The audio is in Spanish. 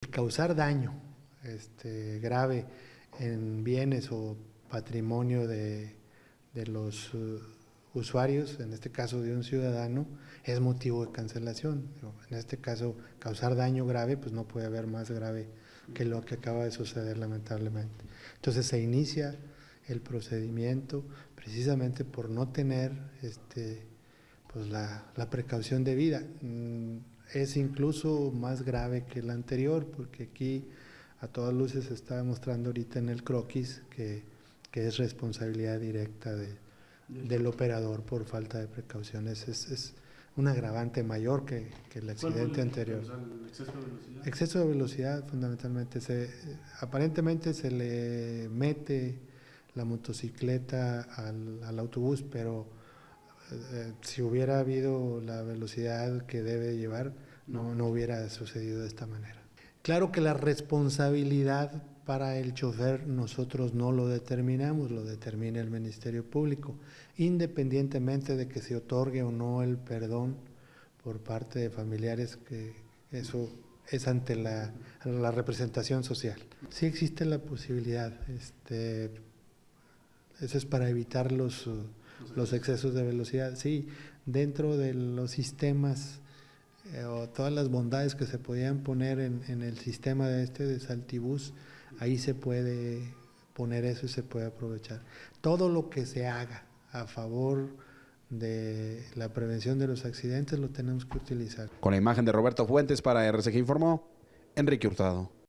Causar daño grave en bienes o patrimonio de los usuarios, en este caso de un ciudadano, es motivo de cancelación. En este caso, causar daño grave, pues no puede haber más grave que lo que acaba de suceder lamentablemente. Entonces se inicia el procedimiento precisamente por no tener pues la precaución debida. Es incluso más grave que el anterior, porque aquí a todas luces se está demostrando ahorita en el croquis que es responsabilidad directa del operador por falta de precauciones. Es un agravante mayor que el accidente anterior. ¿El exceso de velocidad? Exceso de velocidad, fundamentalmente. Aparentemente se le mete la motocicleta al autobús, pero si hubiera habido la velocidad que debe llevar, no hubiera sucedido de esta manera. Claro que la responsabilidad para el chofer nosotros no lo determinamos, lo determina el Ministerio Público, independientemente de que se otorgue o no el perdón por parte de familiares, que eso es ante la representación social. Sí existe la posibilidad, eso es para evitar los excesos de velocidad. Sí, dentro de los sistemas o todas las bondades que se podían poner en el sistema de Saltibús, ahí se puede poner eso y se puede aprovechar. Todo lo que se haga a favor de la prevención de los accidentes lo tenemos que utilizar. Con la imagen de Roberto Fuentes para RCG informó Enrique Hurtado.